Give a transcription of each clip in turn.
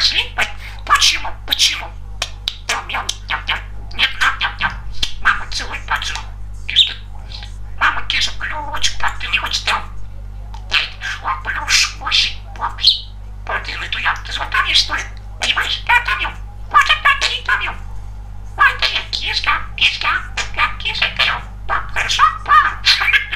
пошли. Почему? Почему? Нет, нет, нет. Мама, целуй, поцелуй. Киша, мама, Киша, ключ, как ты не хочешь там? О, плюш, очень, помнишь? Полтинный туяк, ты смотришь, что ли? Понимаешь? Я томил. Вот это ты томил. Вот это я, кишка, как киша пил. Пап, хорошо? Пап.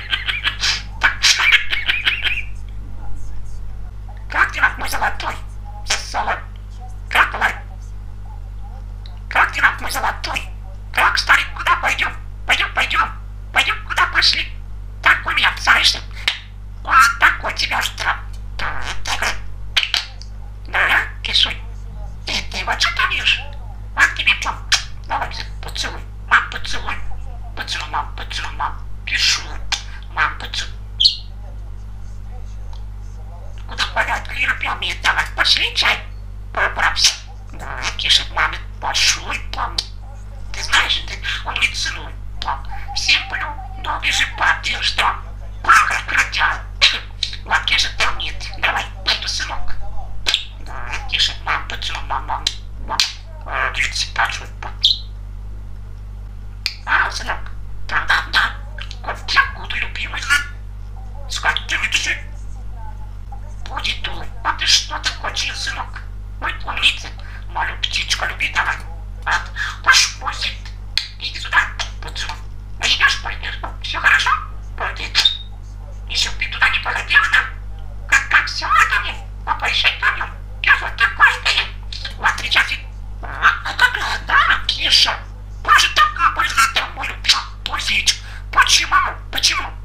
Как дела, мой золотой? Как дела? Как дела, мой золотой? Как, старик, куда пойдем? Пойдем, куда пошли? Так у меня царишься. Вот такой тебя что? Да, кисуй. Ты вот что томишь? Вот тебе что? Давай, поцелуй. Мам, поцелуй. Поцелуй, мам. Кишу. Мам, поцелуй. Куда пойдет? Лира пьет, давай. Пошли чай. Поправься. Да, Киша, маме, пошли, пам. Ты знаешь, он не целует, пам. Всем плю, долгий же партия, что? Пахать крутя. Вот, Киша, там нет. Давай, пойду, сынок. Да, Киша, мам, поцелуй, мам. Длится, пошли, пам. А, сынок, да. Вот я буду любимый. Скажи, ты выдержи. Будет дуй. А ты что такое, сынок? Мой умница. Мою птичку люби, давай. Пошел, иди сюда. Поцелуй. Пойдешь? Все хорошо? Пойдет. Еще ты туда не походил, да? Как все это мне? Папа еще помню. Я вот такой стою. Вот сейчас и... А какая, да, Кеша? Боже, такая больная, мой любимый. Почему?